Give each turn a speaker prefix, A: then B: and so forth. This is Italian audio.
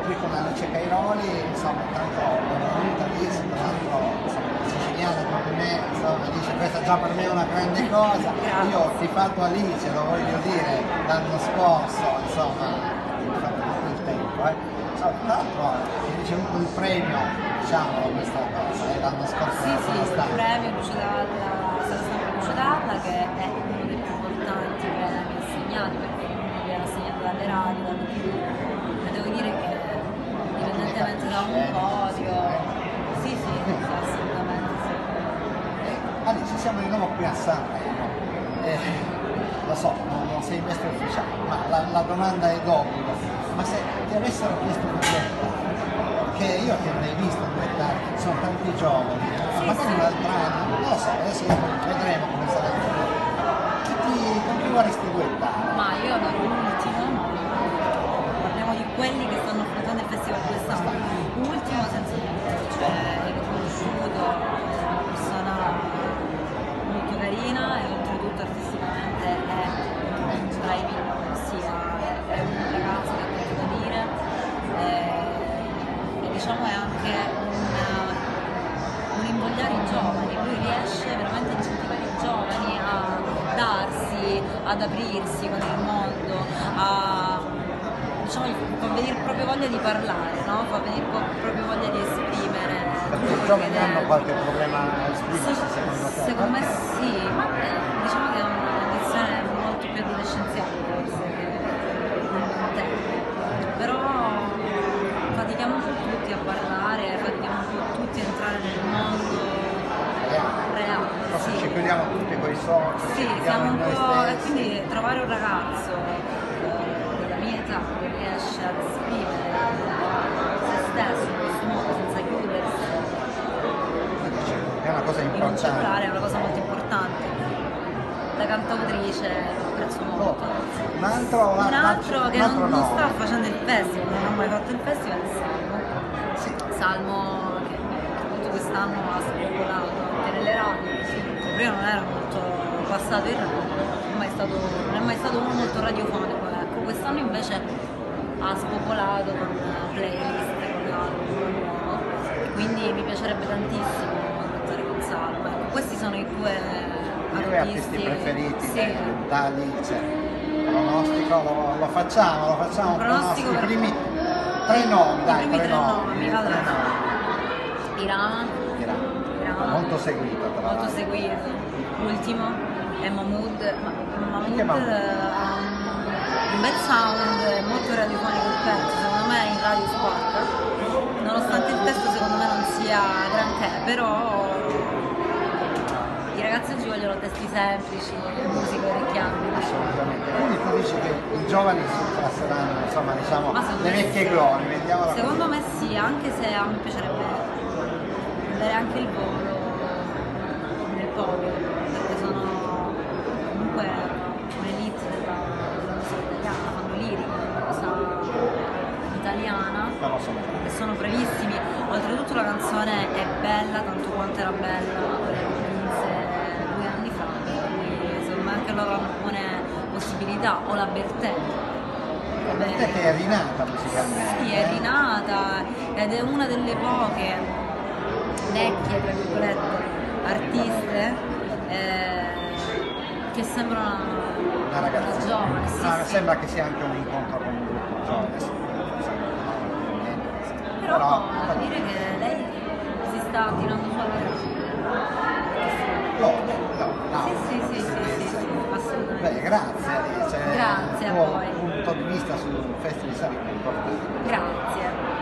A: qui con Alice Cairoli, insomma, tanto venuta lì, tra l'altro siciliana come me, insomma, dice questa già per me è una grande cosa. Io ho tifato Alice, lo voglio dire, l'anno scorso, insomma, ho fatto tutto il tempo. Insomma, tra l'altro hai ricevuto il premio, diciamo, questa cosa, l'anno scorso.
B: Sì, il premio Luce d'Alla, Sala Stampa Luce d'Alla, che è uno dei più importanti premi assegnati, perché uno viene assegnato dalle radio, dalle TV, e devo dire che indipendentemente da un podio, sì, assolutamente sì.
A: Alice, siamo di nuovo qui a Sanremo, lo so, non sei in veste ufficiale, ma la domanda è d'obbligo, ma se ti avessero chiesto di duettare, che io che non hai visto duettare, sono tanti giovani, magari un altro anno, non lo so, adesso vedremo come sarà il futuro. Con chi vorresti duettare?
B: Ma io adoro l'ultimo, parliamo di quelli che stanno affrontando il festival quest'anno. L'ultimo senza dubbio, cioè l'ho conosciuto, è una persona molto carina e oltretutto artisticamente è tra i migliori, ossia è un ragazzo che ha tanto da dire e diciamo è anche un invogliare i giovani, lui riesce veramente a incentivare i giovani a darsi, ad aprirsi con il mondo, diciamo, fa venire proprio voglia di parlare, no? Fa venire proprio voglia di esprimere.
A: Perché i giovani hanno qualche problema a esprimersi secondo te?
B: Secondo me sì, ma diciamo che è una condizione molto più adolescenziale forse che un tempo. Però fatichiamo un po' tutti a parlare, fatichiamo un po' tutti a entrare nel mondo reale.
A: Forse
B: Sì.
A: ci chiudiamo tutti con i social,
B: Sì, siamo un po'. E quindi trovare un ragazzo della mia età che riesce ad esprimere se stesso in questo modo senza chiudersi
A: è una cosa
B: in un
A: importante.
B: cellulare è una cosa molto importante. Da cantautrice lo apprezzo molto.
A: Un altro
B: che non sta facendo il festival, non ha mai fatto il festival, è Salmo.
A: Sì.
B: Salmo che appunto quest'anno ha spopolato anche nelle radio, prima non era molto passato in radio, non è mai stato uno molto radiofonico, ecco, quest'anno invece ha spopolato con playlist, con l'album nuovo, quindi mi piacerebbe tantissimo cantare con Salmo. Ecco, questi sono i due
A: artisti preferiti
B: sì.
A: da Alice. Pronostico lo facciamo
B: Pronostico
A: i primi tre nomi, dai,
B: i primi tre nomi.
A: Allora.
B: Irama,
A: molto seguito tra
B: molto
A: l'altro.
B: seguito. Ultimo è Mahmood,
A: Anche Mahmood
B: ha un bel sound, molto radiofonico il pezzo, secondo me in radio spacca, nonostante il testo secondo me non sia granché, però i ragazzi oggi vogliono testi semplici, musica orecchiabile.
A: Assolutamente. Quindi tu dici che i giovani si passeranno, insomma, diciamo, le vecchie glorie, mettiamola così.
B: Secondo me sì, anche se a me piacerebbe avere anche il volo nel podio, perché sono comunque un'elite della musica italiana, fanno lirica, una cosa italiana, e sono bravissimi. Oltretutto la canzone è bella tanto quanto era bella quella che vinse 2 anni fa, quindi secondo me anche loro hanno buone possibilità, o la Bertè.
A: Bertè che è rinata musicalmente.
B: Sì, è rinata ed è una delle poche vecchie, tra virgolette, artiste che sembrano
A: Una ragazza
B: giovane. Sì, sì.
A: Sembra che sia anche un incontro con un gruppo giovane.
B: Però devo dire che lei si sta tirando su alla grande. Sì, assolutamente.
A: Beh, grazie Alice.
B: Grazie a
A: il tuo
B: voi.
A: punto di vista sul Festival di Sanremo è importante.
B: Grazie.